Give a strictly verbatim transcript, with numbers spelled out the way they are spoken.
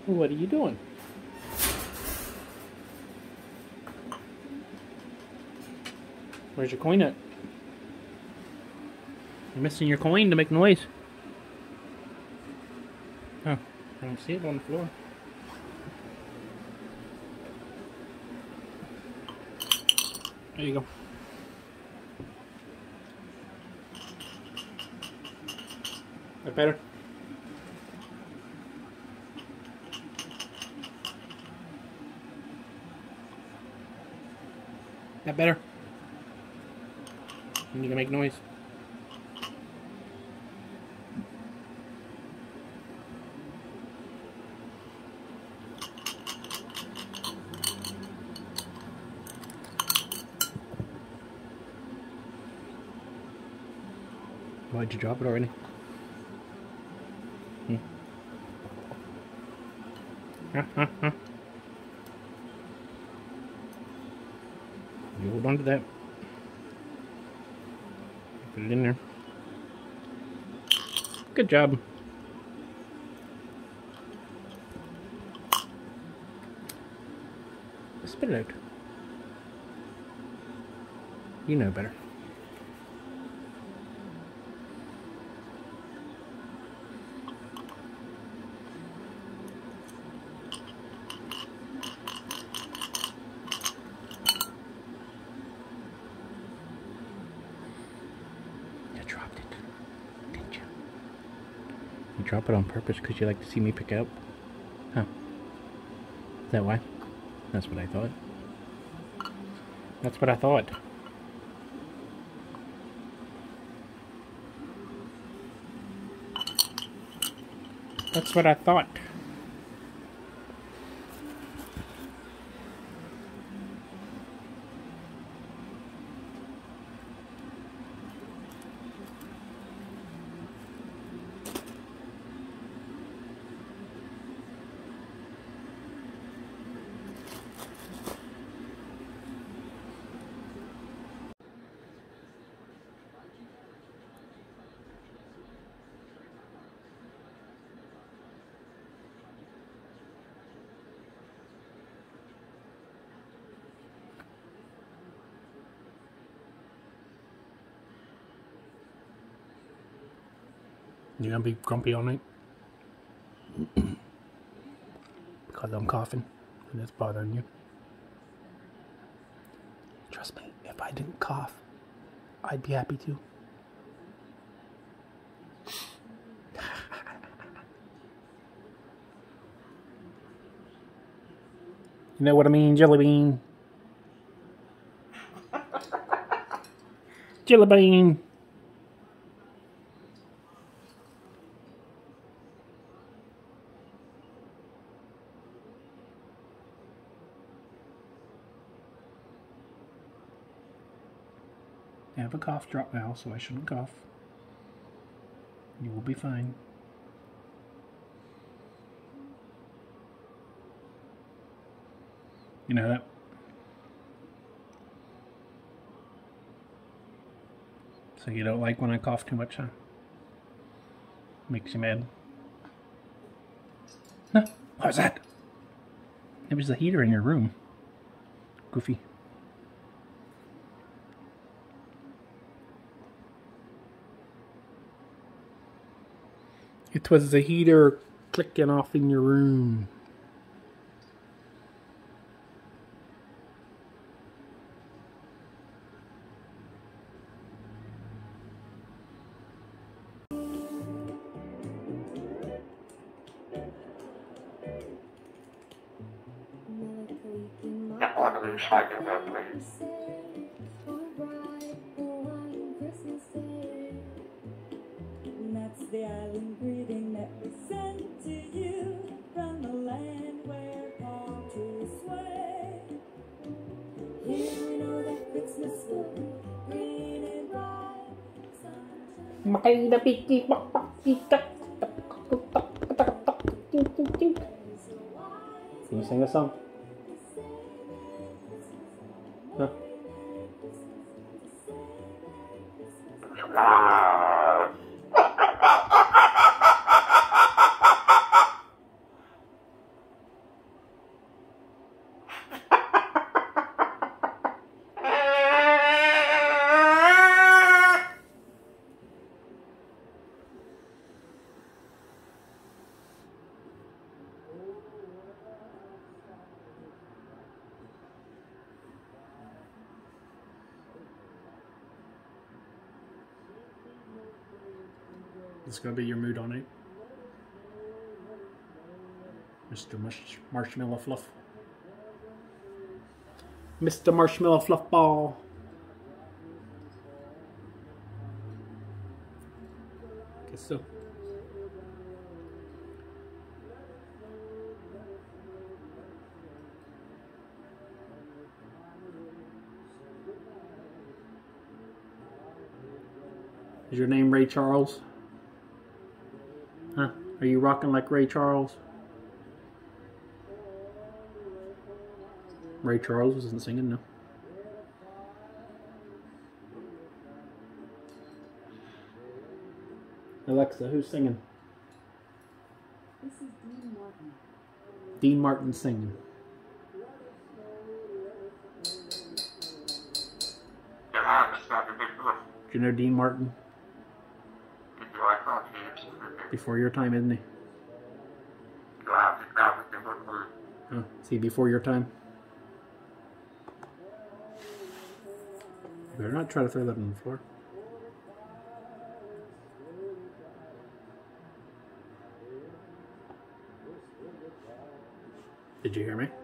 What are you doing? Where's your coin at? You're missing your coin to make noise. Oh, I don't see it on the floor. There you go. That better? That better? You need to make noise. Why'd you drop it already? Hmm. Huh, huh, huh. You hold on to that. Put it in there. Good job. Spit it out. You know better. You drop it on purpose because you like to see me pick it up? Huh. Is that why? That's what I thought. That's what I thought. That's what I thought. You gonna be grumpy all night? Because I'm coughing and it's bothering you. Trust me, if I didn't cough, I'd be happy too. You know what I mean, Jelly Bean? Jelly Bean! I have a cough drop now, so I shouldn't cough. You will be fine. You know that? So you don't like when I cough too much, huh? Makes you mad. Huh? What was that? It was the heater in your room. Goofy. It was the heater clicking off in your room. That's the island greeting that we send to you from the land where palm trees sway. Here we know that Christmas will be green and bright. Can you sing a song? Huh? This is gonna be your mood on it, Mister Mush Marshmallow Fluff. Mister Marshmallow Fluff Ball. Guess so. Is your name Ray Charles? Huh? Are you rocking like Ray Charles? Ray Charles wasn't singing, no. Alexa, who's singing? This is Dean Martin. Dean Martin singing. Do you know Dean Martin? Before your time, isn't he? Oh, is he before your time? You better not try to throw that on the floor. Did you hear me?